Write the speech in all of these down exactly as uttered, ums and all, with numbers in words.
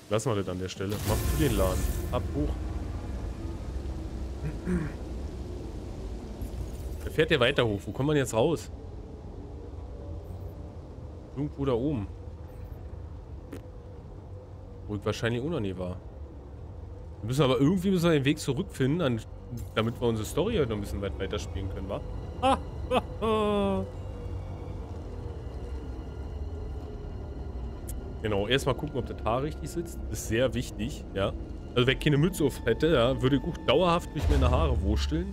Lassen wir das an der Stelle. Mach du den Laden. Ab, hoch. Da fährt der weiter hoch. Wo kommt man jetzt raus? Irgendwo da oben. Wo ich wahrscheinlich auch noch nie war. Wir müssen aber irgendwie müssen wir den Weg zurückfinden, an, damit wir unsere Story halt noch ein bisschen weit weiterspielen können, wa? Ah, ah, ah. Genau, erstmal gucken, ob das Haar richtig sitzt. Das ist sehr wichtig, ja. Also wer keine Mütze auf hätte, ja, würde auch dauerhaft durch meine Haare wursteln.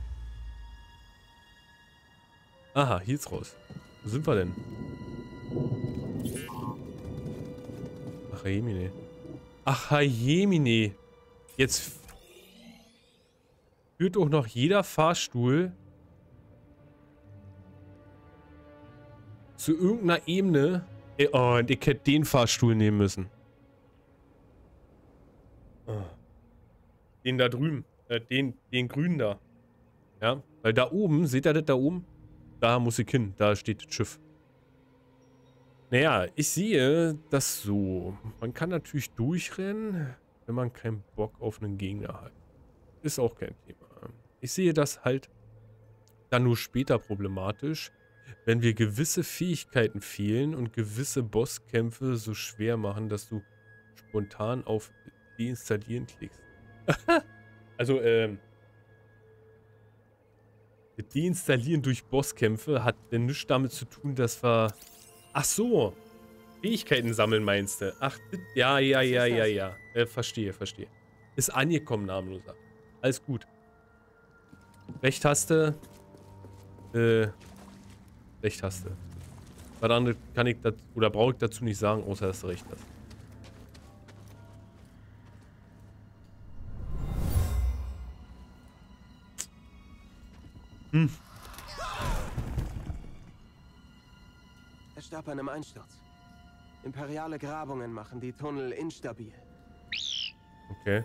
Aha, hier ist raus. Wo sind wir denn? Ach, Jemine. Ach, Jemine. Jetzt führt auch noch jeder Fahrstuhl zu irgendeiner Ebene. Oh, und ich hätte den Fahrstuhl nehmen müssen. Oh. Den da drüben. Äh, den, den grünen da. Ja, weil da oben, seht ihr das da oben? Da muss ich hin. Da steht das Schiff. Naja, ich sehe das so. Man kann natürlich durchrennen, wenn man keinen Bock auf einen Gegner hat. Ist auch kein Thema. Ich sehe das halt dann nur später problematisch, wenn wir gewisse Fähigkeiten fehlen und gewisse Bosskämpfe so schwer machen, dass du spontan auf Deinstallieren klickst. Also, ähm, Deinstallieren durch Bosskämpfe hat denn nichts damit zu tun, dass wir... Ach so, Fähigkeiten sammeln meinst du? Ach, ja, ja, ja, ja, ja. Äh, verstehe, verstehe. Ist angekommen, namenloser. Alles gut. Recht-Taste. Äh, Recht-Taste. Was anderes kann ich das, oder brauche ich dazu nicht sagen, außer dass du recht hast. Hm. Es starb an einem Einsturz. Imperiale Grabungen machen die Tunnel instabil. Okay.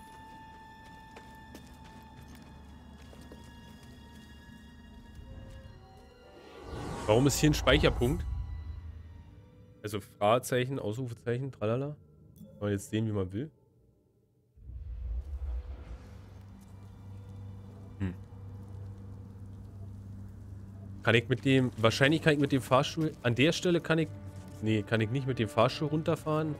Warum ist hier ein Speicherpunkt? Also Fragezeichen, Ausrufezeichen, tralala. Kann man jetzt sehen, wie man will. Hm. Kann ich mit dem... Wahrscheinlich kann ich mit dem Fahrstuhl... An der Stelle kann ich... Nee, kann ich nicht mit dem Fahrstuhl runterfahren.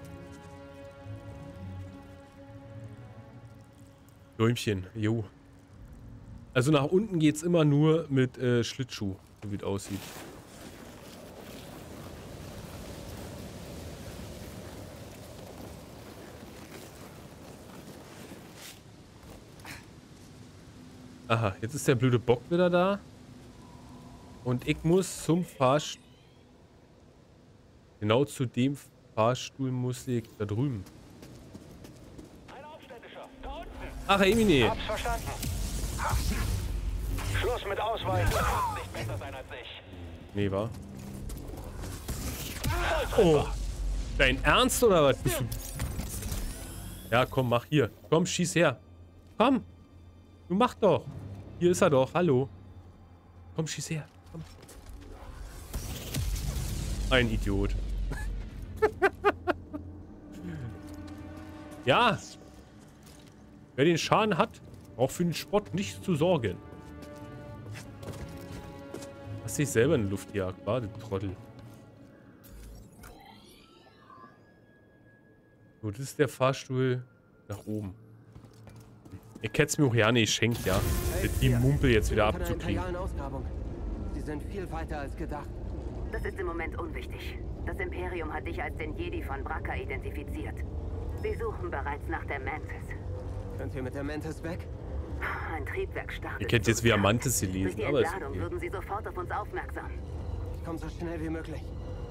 Däumchen, jo. Also nach unten geht es immer nur mit äh, Schlittschuh, so wie es aussieht. Aha, jetzt ist der blöde Bock wieder da. Und ich muss zum Fahrstuhl... Genau zu dem Fahrstuhl muss ich da drüben. Ein Aufständischer, da unten. Ach, Emine. Hab's verstanden. Schluss mit Ausweichen. Nicht besser sein als ich. Nee, war. Oh. Dein Ernst oder was? Bist du... Ja, komm, mach hier. Komm, schieß her. Komm. Du mach doch. Hier ist er doch. Hallo. Komm, schieß her. Komm. Ein Idiot. Ja. Wer den Schaden hat, braucht für den Spott nicht zu sorgen. Hast dich selber in die Luft gejagt, war, du Trottel. So, das ist der Fahrstuhl nach oben. Ich hätte es mir auch ja nicht schenkt, ja. Die Mumpel jetzt wieder abzukriegen. Sie sind viel weiter als gedacht. Das ist im Moment unwichtig. Das Imperium hat dich als den Jedi von Bracca identifiziert. Sie suchen bereits nach der Mantis. Könnt ihr mit der Mantis weg? Ein Triebwerk startet. Ihr kennt jetzt wie Mantis gelesen, Durch die aber ist Entladung okay. würden sie sofort auf uns aufmerksam. Ich komme so schnell wie möglich.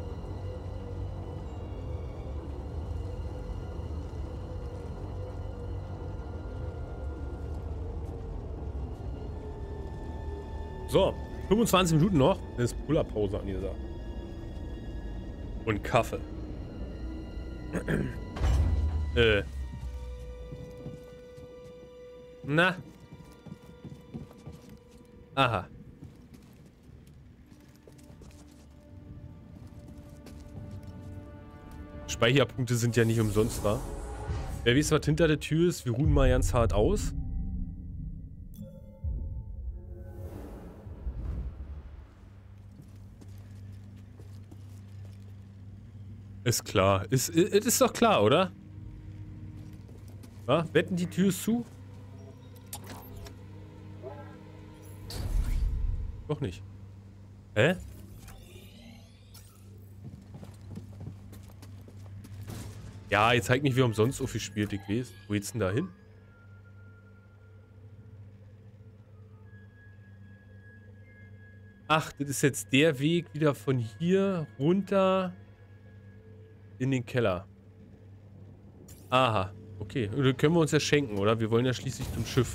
So, fünfundzwanzig Minuten noch. Dann ist Pullerpause an dieser. Und Kaffee. äh. Na. Aha. Speicherpunkte sind ja nicht umsonst da. Wer weiß, was hinter der Tür ist, wir ruhen mal ganz hart aus. Ist klar. Ist, ist, ist doch klar, oder? Ja, wetten, die Tür ist zu? Doch nicht. Hä? Ja, jetzt zeigt nicht, wie umsonst so viel spielt, ich weiß. Wo geht's denn da hin? Ach, das ist jetzt der Weg wieder von hier runter in den Keller. Aha, okay. Und dann können wir uns ja schenken, oder? Wir wollen ja schließlich zum Schiff.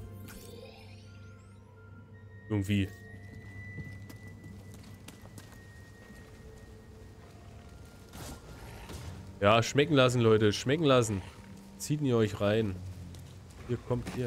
Irgendwie. Ja, schmecken lassen, Leute. Schmecken lassen. Zieht ihr euch rein. Hier, kommt ihr.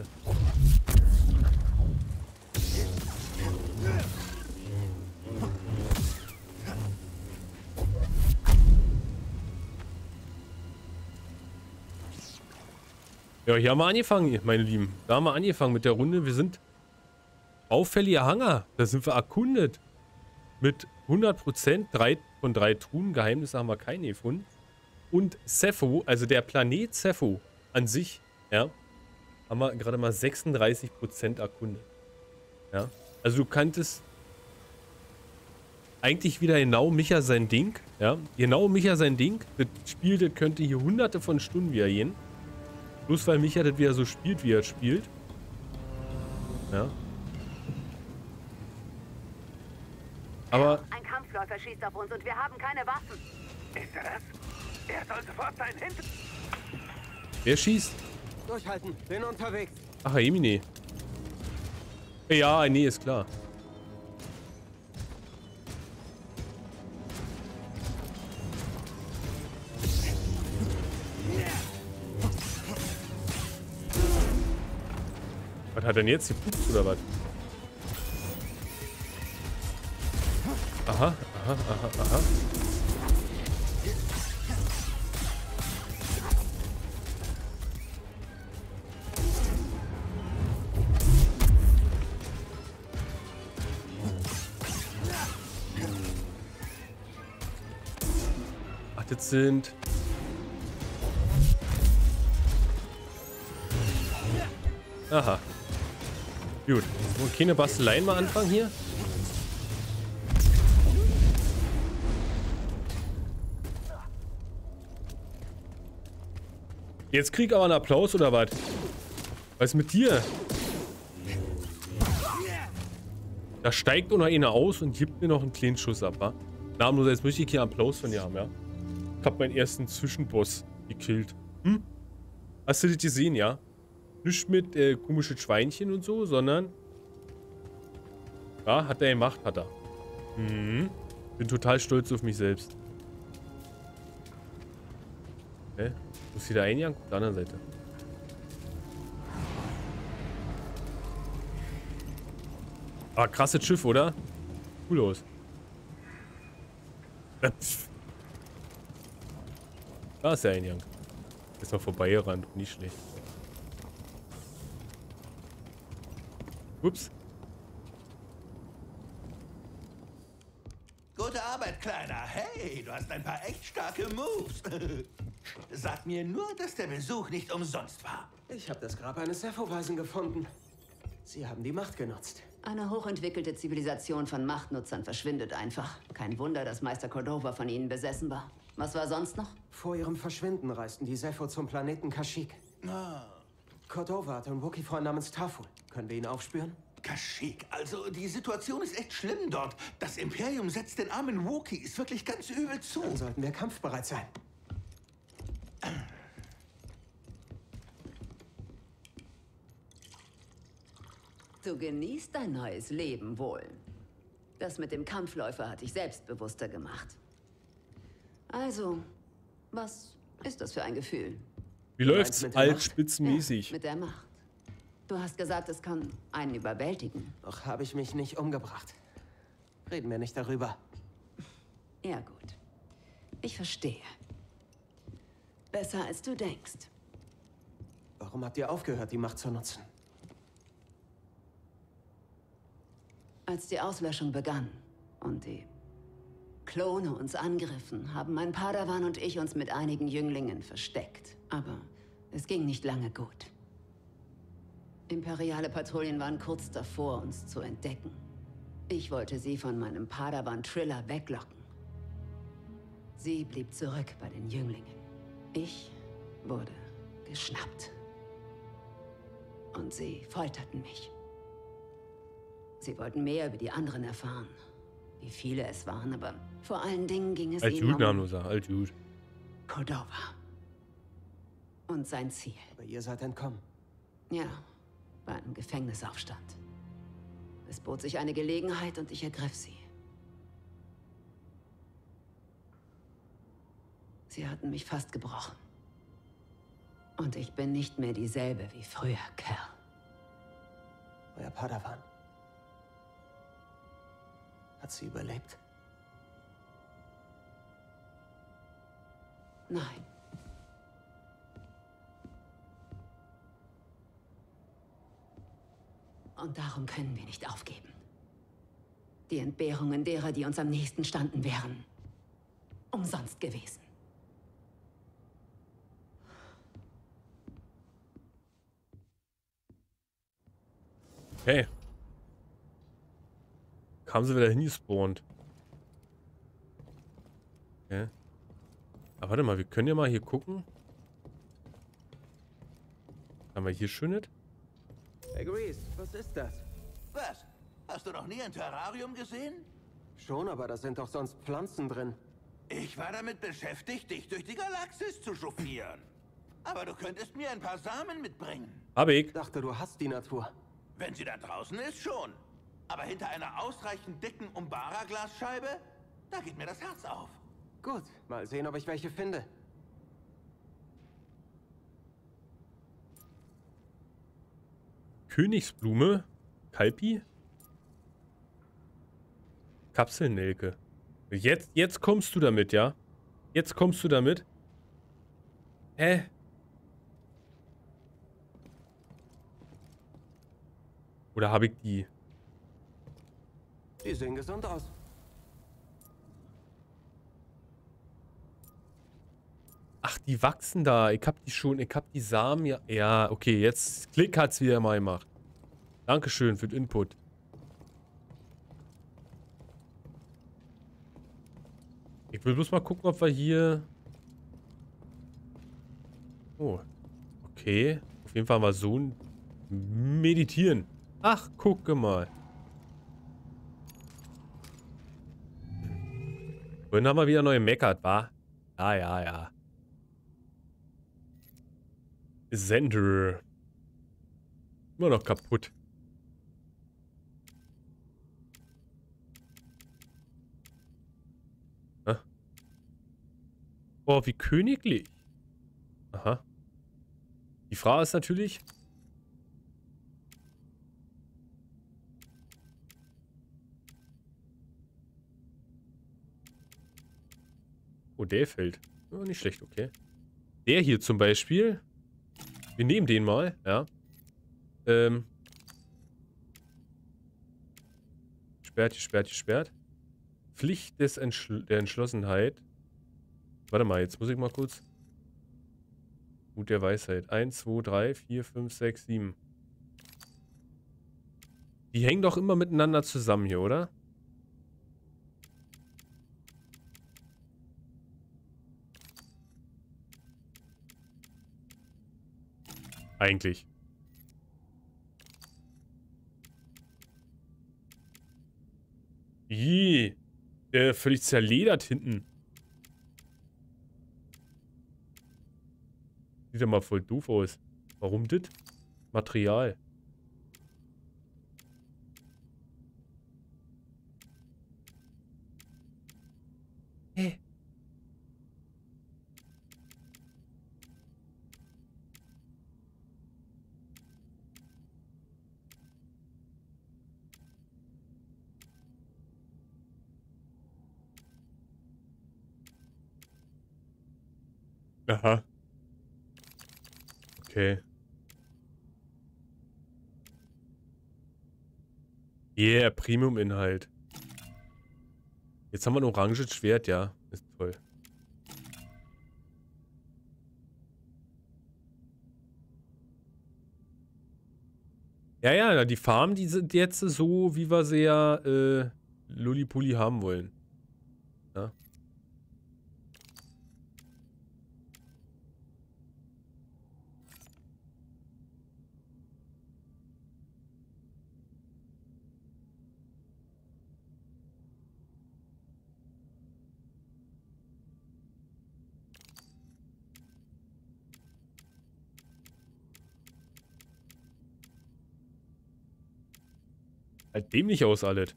Ja, hier haben wir angefangen, meine Lieben. Da haben wir angefangen mit der Runde. Wir sind auffälliger Hanger. Da sind wir erkundet. Mit hundert Prozent. Drei von drei Truhen. Geheimnisse haben wir keine gefunden. Und Zeffo, also der Planet Zeffo an sich, ja, haben wir gerade mal sechsunddreißig Prozent erkundet. Ja, also du kanntest eigentlich wieder genau Micha sein Ding, ja, genau Micha sein Ding. Das Spiel, das könnte hier hunderte von Stunden wieder gehen. Bloß weil Micha das wieder so spielt, wie er spielt. Ja. Aber... Ein Kampfläufer schießt auf uns und wir haben keine Waffen. Ist er das? Er soll sofort sein Hinten. Wer schießt? Durchhalten, bin unterwegs. Ach, Emine. Ja, nee, ist klar. Was hat denn jetzt gepupst oder was? Aha, aha, aha, aha. Ach, das sind... Aha. Gut. Wollen wir keine Basteleien mal anfangen hier? Jetzt krieg ich aber einen Applaus oder was? Was ist mit dir? Da steigt noch einer aus und gibt mir noch einen kleinen Schuss ab, wa? Namenlos, jetzt möchte ich hier einen Applaus von dir haben, ja? Ich hab meinen ersten Zwischenboss gekillt. Hm? Hast du das gesehen, ja? Nicht mit äh, komischen Schweinchen und so, sondern... Ja, hat er gemacht, hat er. Mhm. Bin total stolz auf mich selbst. Hä? Wo ist wieder eingegangen? Auf der anderen Seite. Ah, krasses Schiff, oder? Cool aus. Äh, da ist der Eingang. Ist noch vorbeigerannt. Nicht schlecht. Ups. Gute Arbeit, Kleiner. Hey, du hast ein paar echt starke Moves. Sag mir nur, dass der Besuch nicht umsonst war. Ich habe das Grab eines Sepho-Weisen gefunden. Sie haben die Macht genutzt. Eine hochentwickelte Zivilisation von Machtnutzern verschwindet einfach. Kein Wunder, dass Meister Cordova von ihnen besessen war. Was war sonst noch? Vor ihrem Verschwinden reisten die Sepho zum Planeten Kashyyyk. Ah. Cordova hat einen Wookie-Freund namens Taful. Können wir ihn aufspüren? Kashyyyk, also die Situation ist echt schlimm dort. Das Imperium setzt den armen Wookiees wirklich ganz übel zu. Dann sollten wir kampfbereit sein. Du genießt dein neues Leben wohl. Das mit dem Kampfläufer hat dich selbstbewusster gemacht. Also, was ist das für ein Gefühl? Wie läuft's? Altspitzenmäßig. Ja, mit der Macht. Du hast gesagt, es kann einen überwältigen. Doch habe ich mich nicht umgebracht. Reden wir nicht darüber. Ja, gut. Ich verstehe. Besser als du denkst. Warum habt ihr aufgehört, die Macht zu nutzen? Als die Auslöschung begann und die Klone uns angriffen, haben mein Padawan und ich uns mit einigen Jünglingen versteckt. Aber es ging nicht lange gut. Imperiale Patrouillen waren kurz davor, uns zu entdecken. Ich wollte sie von meinem Padawan Triller weglocken. Sie blieb zurück bei den Jünglingen. Ich wurde geschnappt. Und sie folterten mich. Sie wollten mehr über die anderen erfahren. Wie viele es waren, aber vor allen Dingen ging es Alt ihnen gut, um Namenloser, alt gut. Cordova. Und sein Ziel. Aber ihr seid entkommen. Ja, bei einem Gefängnisaufstand. Es bot sich eine Gelegenheit und ich ergriff sie. Sie hatten mich fast gebrochen. Und ich bin nicht mehr dieselbe wie früher, Kerl. Euer Padawan. Hat sie überlebt? Nein. Und darum können wir nicht aufgeben. Die Entbehrungen derer, die uns am nächsten standen, wären umsonst gewesen. Okay. Kamen sie wieder hingespawnt. Okay. Aber warte mal, wir können ja mal hier gucken. Haben wir hier schönes? Hey Grease, was ist das? Was? Hast du noch nie ein Terrarium gesehen? Schon, aber da sind doch sonst Pflanzen drin. Ich war damit beschäftigt, dich durch die Galaxis zu chauffieren. Aber du könntest mir ein paar Samen mitbringen. Hab ich. Ich dachte, du hast die Natur. Wenn sie da draußen ist, schon. Aber hinter einer ausreichend dicken Umbara-Glasscheibe, da geht mir das Herz auf. Gut, mal sehen, ob ich welche finde. Königsblume. Kalpi. Kapselnelke. Jetzt, jetzt kommst du damit, ja? Jetzt kommst du damit. Hä? Oder habe ich die? Die sehen gesund aus. Ach, die wachsen da. Ich hab die schon, ich hab die Samen ja. Ja, okay, jetzt Klick hat's wieder mal gemacht. Dankeschön für den Input. Ich will bloß mal gucken, ob wir hier... Oh. Okay. Auf jeden Fall mal so ein Meditieren. Ach, gucke mal. Vorhin haben wir wieder neue Meckert, wa? Ah, ja, ja. Sender. Immer noch kaputt. Hä? Oh, wie königlich. Aha. Die Frage ist natürlich... Oh, der fällt. Oh, nicht schlecht, okay. Der hier zum Beispiel. Wir nehmen den mal, ja. Ähm. Sperrt, sperrt, sperrt. Pflicht des Entschl der Entschlossenheit. Warte mal, jetzt muss ich mal kurz. Mut der Weisheit. eins, zwei, drei, vier, fünf, sechs, sieben. Die hängen doch immer miteinander zusammen hier, oder? Eigentlich. Ih, der völlig zerledert hinten. Sieht ja mal voll doof aus. Warum das? Material. Hä? Aha. Okay. Yeah, Premium-Inhalt. Jetzt haben wir ein oranges Schwert, ja. Ist toll. Ja, ja, die Farben, die sind jetzt so, wie wir sie ja äh, Lullipulli haben wollen. Ja. Halt dämlich aus, alles.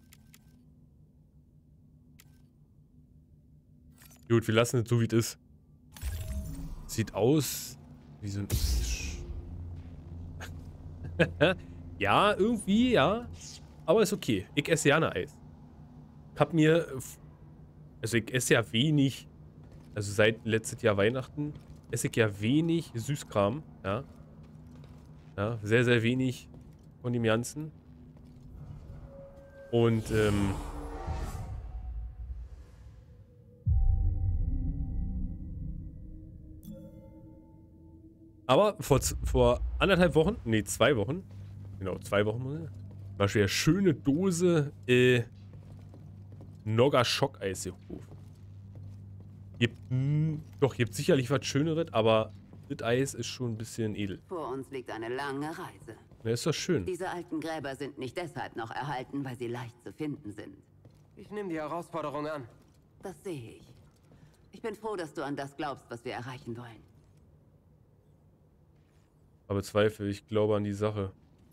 Gut, wir lassen es so, wie es ist. Sieht aus wie so ein... Ja, irgendwie, ja. Aber ist okay. Ich esse gerne Eis. Ich hab mir... Also ich esse ja wenig... Also seit letztes Jahr Weihnachten esse ich ja wenig Süßkram. Ja. Ja, sehr, sehr wenig von dem Ganzen. Und, ähm... aber vor, vor anderthalb Wochen, nee, zwei Wochen, genau, zwei Wochen, war schon eine schöne Dose, äh, Nogga Schockeis gekauft. Gibt, mh, doch, gibt sicherlich was Schöneres, aber das Eis ist schon ein bisschen edel. Vor uns liegt eine lange Reise. Ja, ist doch schön. Diese alten Gräber sind nicht deshalb noch erhalten, weil sie leicht zu finden sind. Ich nehme die Herausforderung an. Das sehe ich. Ich bin froh, dass du an das glaubst, was wir erreichen wollen. Aber Zweifel, ich glaube an die Sache.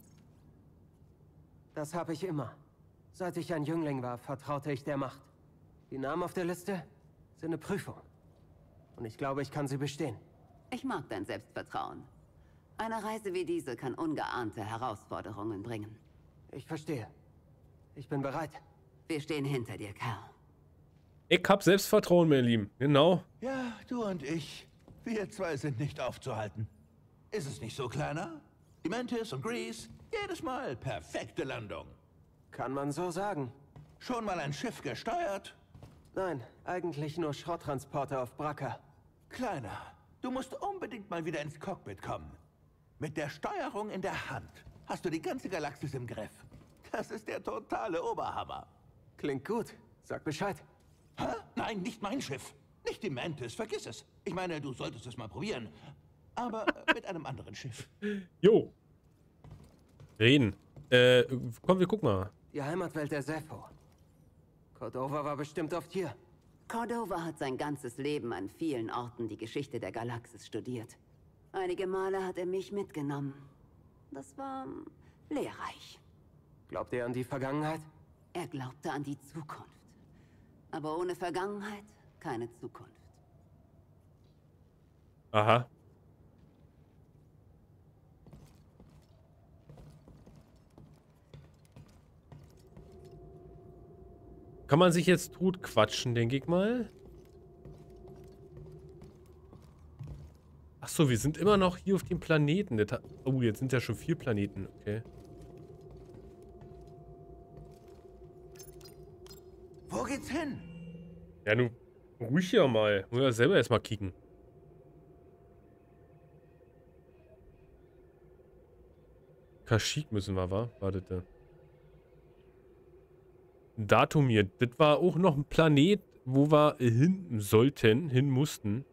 Das habe ich immer. Seit ich ein Jüngling war, vertraute ich der Macht. Die Namen auf der Liste sind eine Prüfung. Und ich glaube, ich kann sie bestehen. Ich mag dein Selbstvertrauen. Eine Reise wie diese kann ungeahnte Herausforderungen bringen. Ich verstehe. Ich bin bereit. Wir stehen hinter dir, Kerl. Ich hab Selbstvertrauen, mein Lieben. Genau. Ja, du und ich. Wir zwei sind nicht aufzuhalten. Ist es nicht so, Kleiner? Die Mantis und Grease, jedes Mal perfekte Landung. Kann man so sagen. Schon mal ein Schiff gesteuert? Nein, eigentlich nur Schrotttransporter auf Braca. Kleiner, du musst unbedingt mal wieder ins Cockpit kommen. Mit der Steuerung in der Hand hast du die ganze Galaxis im Griff. Das ist der totale Oberhammer. Klingt gut. Sag Bescheid. Hä? Nein, nicht mein Schiff. Nicht die Mantis, vergiss es. Ich meine, du solltest es mal probieren. Aber mit einem anderen Schiff. Jo. Reden. Äh, komm, wir gucken mal. Die Heimatwelt der Zeffo. Cordova war bestimmt oft hier. Cordova hat sein ganzes Leben an vielen Orten die Geschichte der Galaxis studiert. Einige Male hat er mich mitgenommen. Das war lehrreich. Glaubt ihr an die Vergangenheit? Er glaubte an die Zukunft. Aber ohne Vergangenheit keine Zukunft. Aha. Kann man sich jetzt tot quatschen, denke ich mal. Achso, wir sind immer noch hier auf dem Planeten. Das hat, oh, jetzt sind ja schon vier Planeten. Okay. Wo geht's hin? Ja, nun ruhig ja mal. Muss ja selber erstmal kicken. Kashyyyk müssen wir, wa? Wartete. Datumir. Das war auch noch ein Planet, wo wir hin sollten, hin mussten.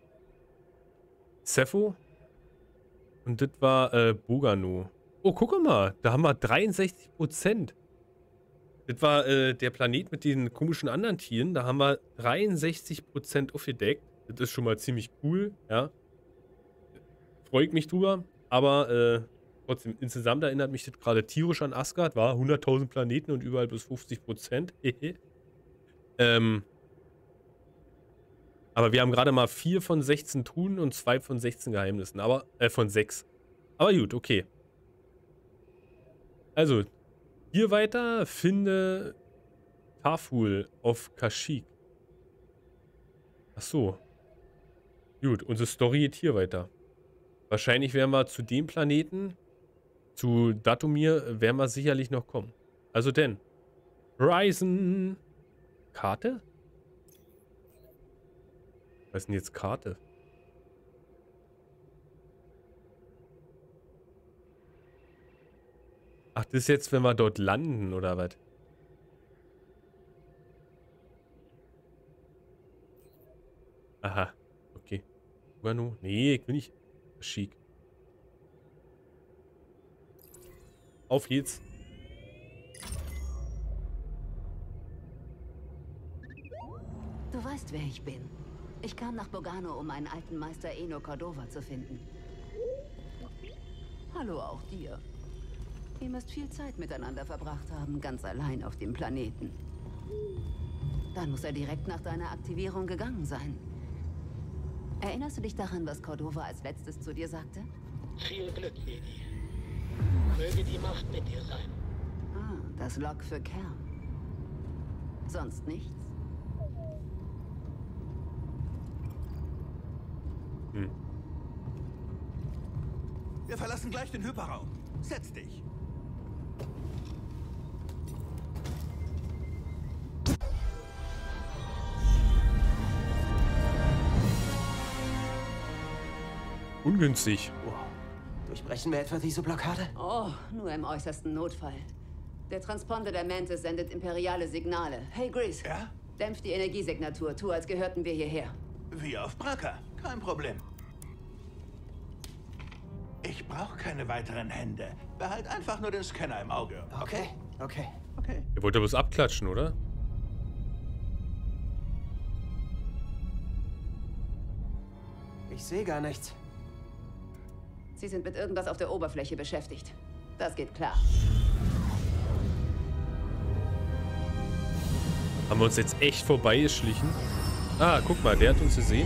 Zeffo. Und das war äh, Bogano. Oh, guck mal. Da haben wir dreiundsechzig Prozent. Das war äh, der Planet mit den komischen anderen Tieren. Da haben wir dreiundsechzig Prozent aufgedeckt. Das ist schon mal ziemlich cool, ja. Freue ich mich drüber. Aber äh, trotzdem, insgesamt erinnert mich das gerade tierisch an Asgard. War hunderttausend Planeten und überall bis fünfzig Prozent. ähm, aber wir haben gerade mal vier von sechzehn Truhen und zwei von sechzehn Geheimnissen. Aber, äh, von sechs. Aber gut, okay. Also, hier weiter, finde Tarful auf Kashyyyk. Ach so. Gut, unsere Story geht hier weiter. Wahrscheinlich werden wir zu dem Planeten, zu Datumir, werden wir sicherlich noch kommen. Also denn. Horizon. Karte? Was ist denn jetzt Karte? Ach, das ist jetzt, wenn wir dort landen, oder was? Aha. Okay. Uganu? Nee, ich will nicht. Schick. Auf geht's. Du weißt, wer ich bin. Ich kam nach Bogano, um meinen alten Meister Eno Cordova zu finden. Hallo auch dir. Ihr müsst viel Zeit miteinander verbracht haben, ganz allein auf dem Planeten. Dann muss er direkt nach deiner Aktivierung gegangen sein. Erinnerst du dich daran, was Cordova als letztes zu dir sagte? Viel Glück, Lady. Möge die Macht mit dir sein. Ah, das Log für Kerl. Sonst nichts? Hm. Wir verlassen gleich den Hyperraum. Setz dich. Ungünstig. Wow. Durchbrechen wir etwa diese Blockade? Oh, nur im äußersten Notfall. Der Transponder der Mantis sendet imperiale Signale. Hey, Grease. Ja? Dämpf die Energiesignatur. Tu, als gehörten wir hierher. Wie auf Bracca. Kein Problem. Ich brauche keine weiteren Hände. Behalt einfach nur den Scanner im Auge. Okay, okay. Okay. Ihr wollt ja bloß abklatschen, oder? Ich sehe gar nichts. Sie sind mit irgendwas auf der Oberfläche beschäftigt. Das geht klar. Haben wir uns jetzt echt vorbeigeschlichen? Ah, guck mal, der hat uns gesehen.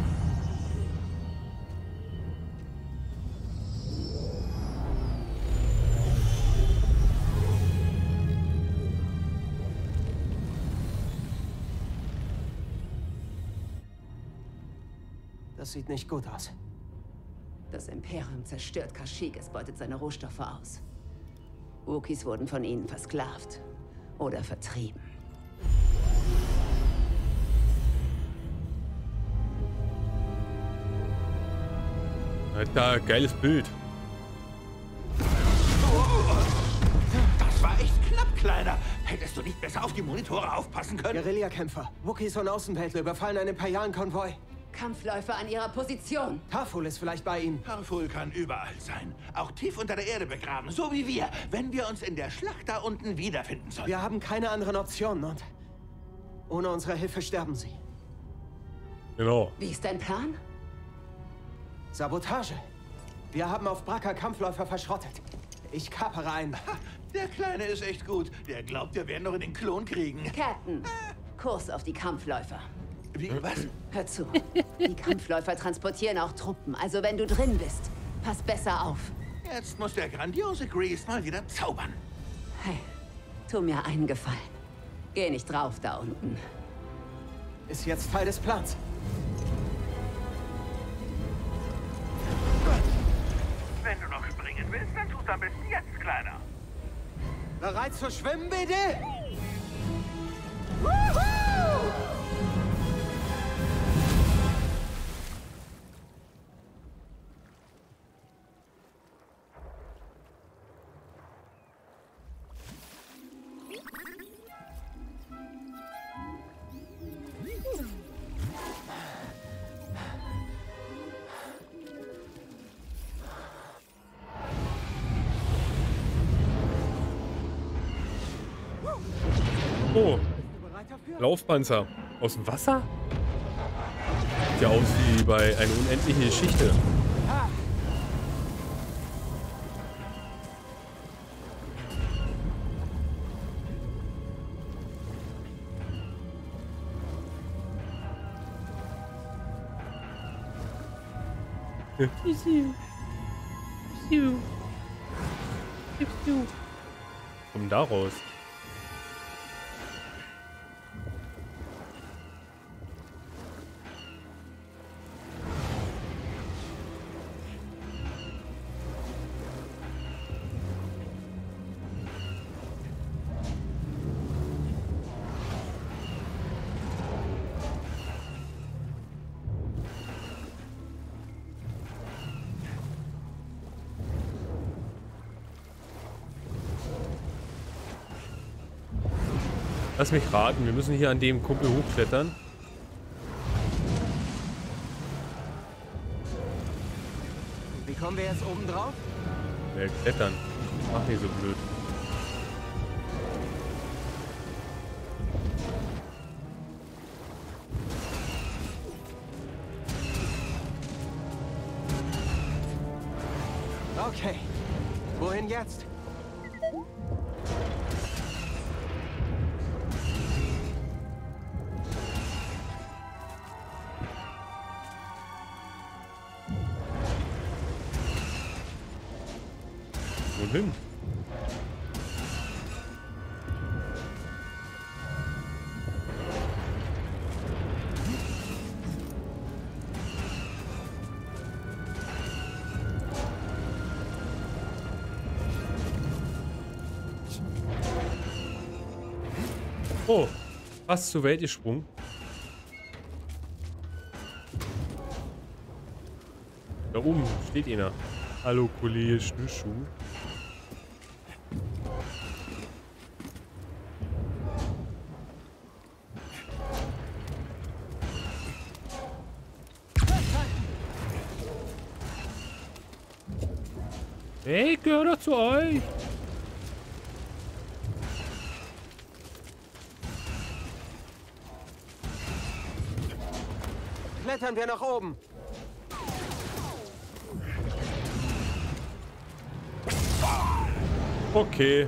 Das sieht nicht gut aus. Das Imperium zerstört Kashyyyk, es beutet seine Rohstoffe aus. Wookiees wurden von ihnen versklavt oder vertrieben. Alter, geiles Bild. Das war echt knapp, Kleiner. Hättest du nicht besser auf die Monitore aufpassen können? Guerillakämpfer, Wookiees und Außenweltler überfallen einen imperialen Konvoi. Kampfläufer an ihrer Position. Tarful ist vielleicht bei ihnen. Tarful kann überall sein. Auch tief unter der Erde begraben, so wie wir, wenn wir uns in der Schlacht da unten wiederfinden sollen. Wir haben keine anderen Optionen und ohne unsere Hilfe sterben sie. Genau. Wie ist dein Plan? Sabotage. Wir haben auf Bracca Kampfläufer verschrottet. Ich kapere einen. Ha, der Kleine ist echt gut. Der glaubt, wir werden noch in den Klon kriegen. Captain, Kurs auf die Kampfläufer. Wie, was? Hör zu. Die Kampfläufer transportieren auch Truppen, also wenn du drin bist, pass besser auf. Jetzt muss der grandiose Grease mal wieder zaubern. Hey, tu mir einen Gefallen. Geh nicht drauf da unten. Ist jetzt Teil des Plans. Wenn du noch springen willst, dann tu's am besten jetzt, Kleiner. Bereit zu schwimmen, bitte? Oh, Laufpanzer. Aus dem Wasser? Sieht ja aus wie bei einer unendlichen Geschichte. Komm da raus. Lass mich raten, wir müssen hier an dem Kumpel hochklettern. Wie kommen wir jetzt oben drauf? Ja, klettern. Mach nicht so blöd. Okay. Wohin jetzt? Wohin? Oh, fast zur Welt gesprungen. Da oben steht einer. Hallo Kollege Schnürschuh. Hey, ich gehöre doch zu euch. Klettern wir nach oben. Okay.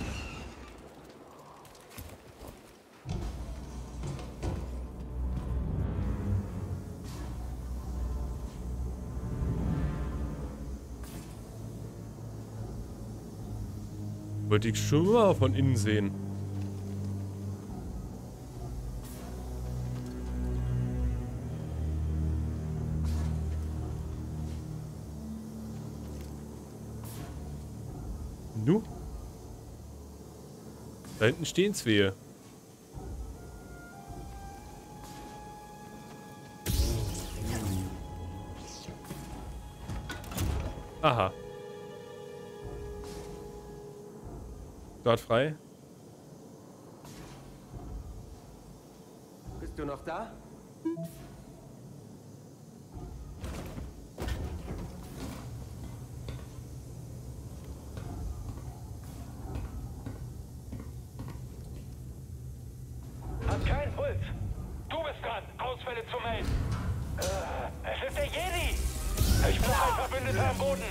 Wollte ich schon mal von innen sehen. Nu? Da hinten stehen zwei. Aha. Dort frei. Bist du noch da? Hat keinen Puls. Du bist dran, Ausfälle zu melden. Äh, es ist der Jedi. Ich brauche einen Verbündeter am Boden.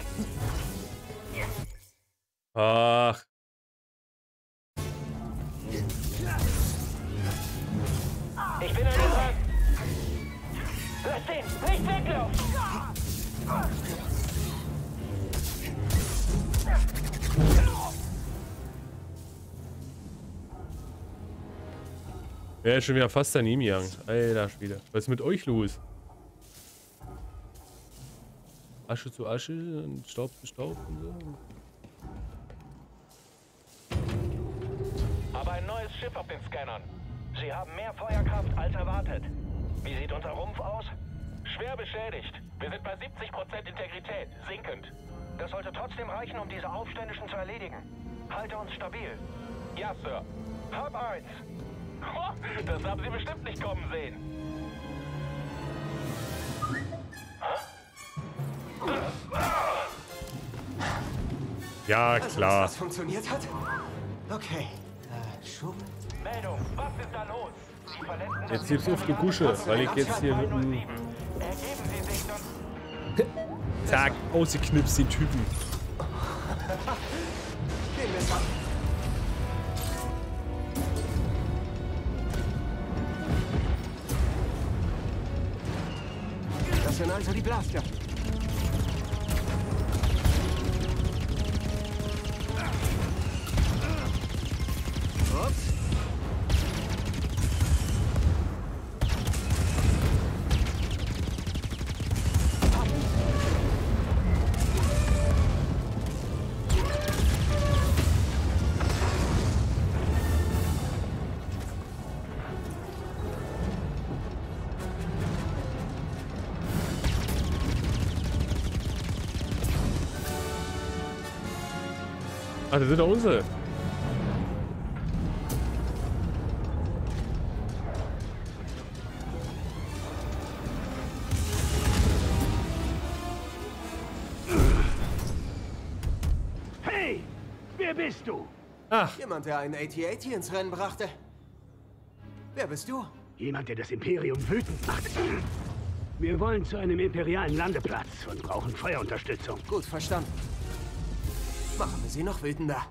Ach. Ich bin an dir dran. Lass den, nicht weglaufen. Ja, ist schon wieder fast daneben gegangen. Alter Schwede. Was ist mit euch los? Asche zu Asche und Staub zu Staub und so. Aber ein neues Schiff auf den Scannern. Sie haben mehr Feuerkraft als erwartet. Wie sieht unser Rumpf aus? Schwer beschädigt. Wir sind bei siebzig Prozent Integrität, sinkend. Das sollte trotzdem reichen, um diese Aufständischen zu erledigen. Halte uns stabil. Ja, Sir. Hab eins. Oh, das haben Sie bestimmt nicht kommen sehen. Ja, Also, klar. dass das funktioniert hat? Okay. Äh, Schub. Meldung, was ist da los? Die Verletzten... Jetzt gibt's auf die Kusche, weil ich jetzt hier mit dem... Ergeben Sie sich sonst... Zack, ausgeknipst, die Typen. Gehen wir mal. Das sind also die Blaster. Ups. Ach, das sind doch unsere. Wer bist du? Ach, Jemand, der einen A T A T ins Rennen brachte. Wer bist du? Jemand, der das Imperium wütend macht. Wir wollen zu einem imperialen Landeplatz und brauchen Feuerunterstützung. Gut verstanden. Machen wir sie noch wütender.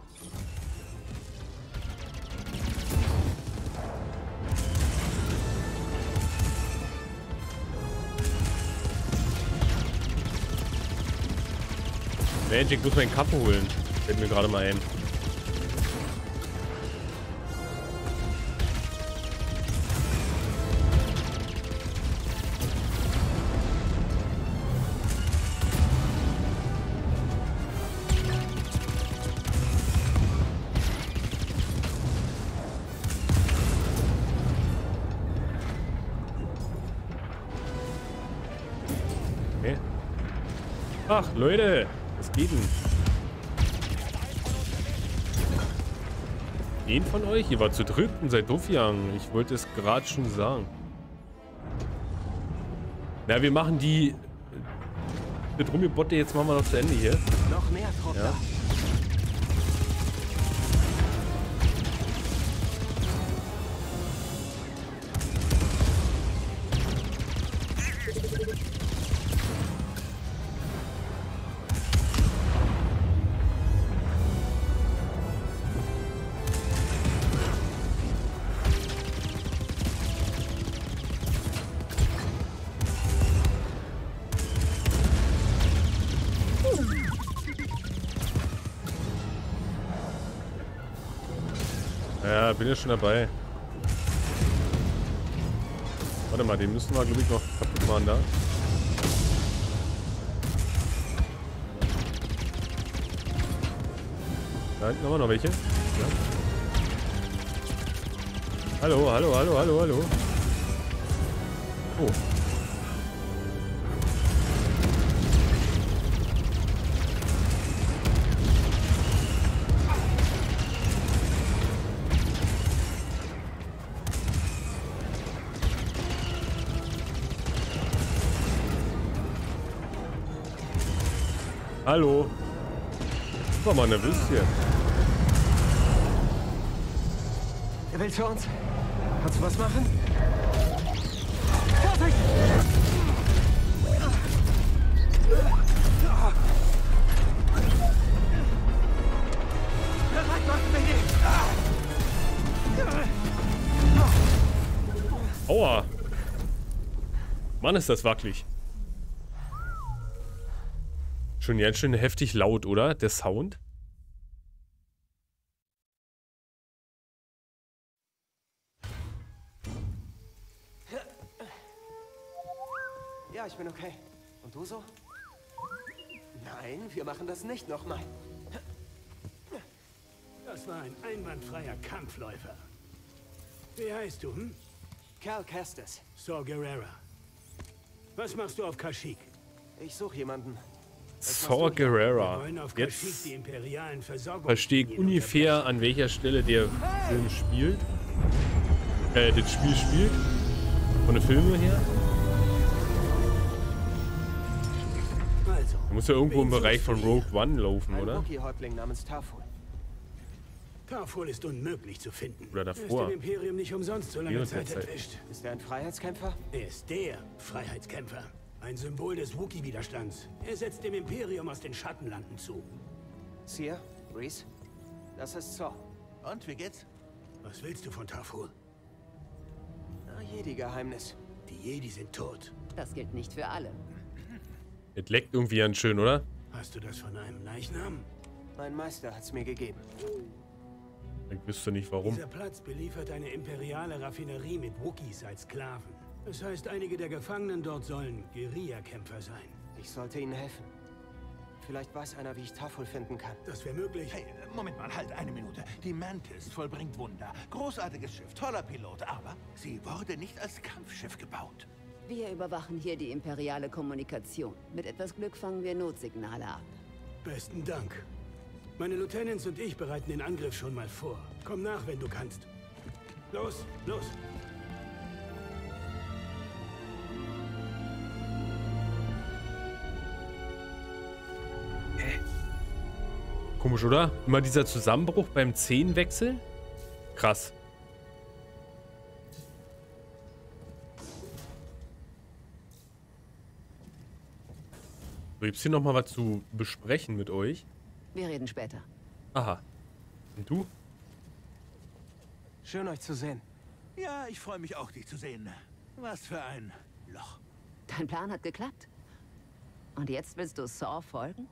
Mensch, ich muss meinen Kaffee holen. Fällt mir gerade mal ein. Okay. Ach, Leute. Was geht denn? Wen von euch? Ihr war zu dritt und seid doof gegangen. Ich wollte es gerade schon sagen. Na, wir machen die... Das Rumgebotte jetzt machen wir noch zu Ende hier. Noch mehr Trupp Ja. da. Ja, bin ja schon dabei. Warte mal, den müssen wir, glaube ich, noch kaputt machen da. Da hinten haben wir noch welche. Ja. Hallo, hallo, hallo, hallo, hallo. Oh. Hallo. Ich war mal nervös hier. Er will zu uns. Kannst du was machen? Vorsicht! Bereit machen wir ihn! Aua. Mann, ist das wackelig. Schon ganz schön heftig laut, oder? Der Sound. Ja, ich bin okay. Und du so? Nein, wir machen das nicht nochmal. Das war ein einwandfreier Kampfläufer. Wie heißt du, hm? Cal Kestis. Saw Gerrera. Was machst du auf Kashyyyk? Ich suche jemanden. Saw Wir Gerrera. wollen auf Kashyyyk Jetzt die imperialen Versorgungs- verstehe ich ungefähr, an welcher Stelle der Film spielt. Äh, das Spiel spielt. Von den Filmen her. Also, Da muss ja irgendwo im wen Bereich suchst von du Rogue hier? One laufen, Ein oder? Wookiee-Häuptling namens Tarful. Tarful ist unmöglich zu finden. Oder Er ist davor. dem Imperium nicht umsonst so lange Während der Zeit Zeit. entwischt. Ist er ein Freiheitskämpfer? Er ist der Freiheitskämpfer. Ein Symbol des Wookiee-Widerstands. Er setzt dem Imperium aus den Schattenlanden zu. Seer? Reese? Das ist Saw. Und, wie geht's? Was willst du von Tarful? Na, Jedi-Geheimnis. Die Jedi sind tot. Das gilt nicht für alle. Es leckt irgendwie ganz schön, oder? Hast du das von einem Leichnam? Mein Meister hat's mir gegeben. Ich wüsste nicht warum. Dieser Platz beliefert eine imperiale Raffinerie mit Wookiees als Sklaven. Das heißt, einige der Gefangenen dort sollen Guerillakämpfer sein. Ich sollte ihnen helfen. Vielleicht weiß einer, wie ich Tarful finden kann. Das wäre möglich. Hey, Moment mal, halt eine Minute. Die Mantis vollbringt Wunder. Großartiges Schiff, toller Pilot, aber sie wurde nicht als Kampfschiff gebaut. Wir überwachen hier die imperiale Kommunikation. Mit etwas Glück fangen wir Notsignale ab. Besten Dank. Meine Lieutenants und ich bereiten den Angriff schon mal vor. Komm nach, wenn du kannst. Los, los. Komisch, oder? Immer dieser Zusammenbruch beim Zehenwechsel? Krass. So, gibt's hier nochmal was zu besprechen mit euch? Wir reden später. Aha. Und du? Schön, euch zu sehen. Ja, ich freue mich auch, dich zu sehen. Was für ein Loch. Dein Plan hat geklappt. Und jetzt willst du Saw folgen?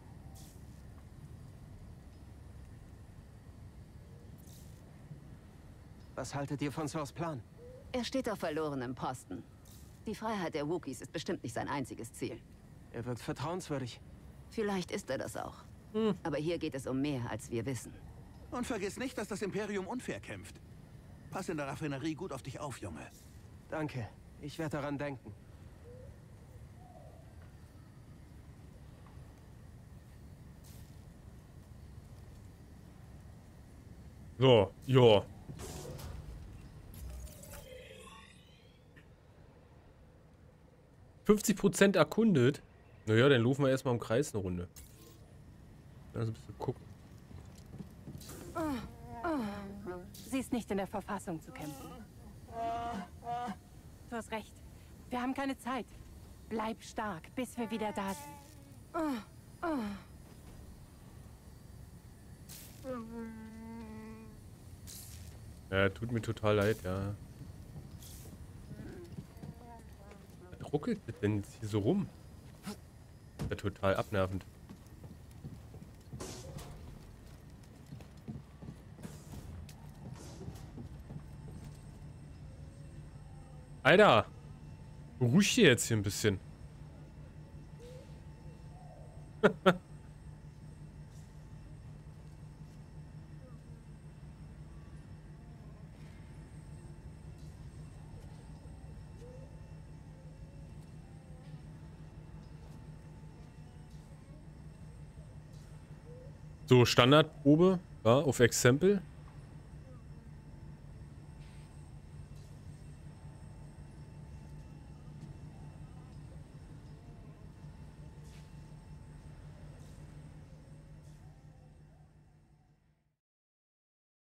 Was haltet ihr von Saws Plan? Er steht auf verlorenem Posten. Die Freiheit der Wookiees ist bestimmt nicht sein einziges Ziel. Er wirkt vertrauenswürdig. Vielleicht ist er das auch. Aber hier geht es um mehr, als wir wissen. Und vergiss nicht, dass das Imperium unfair kämpft. Pass in der Raffinerie gut auf dich auf, Junge. Danke. Ich werde daran denken. So, ja. fünfzig Prozent erkundet. Naja, dann laufen wir erstmal im Kreis eine Runde. Also ein bisschen gucken. Sie ist nicht in der Verfassung zu kämpfen. Du hast recht. Wir haben keine Zeit. Bleib stark, bis wir wieder da sind. Ja, tut mir total leid, ja. Was ruckelt das denn jetzt hier so rum? Ja, total abnervend. Alter! Beruhig dich jetzt hier ein bisschen. So, Standardprobe, ja, auf Exempel.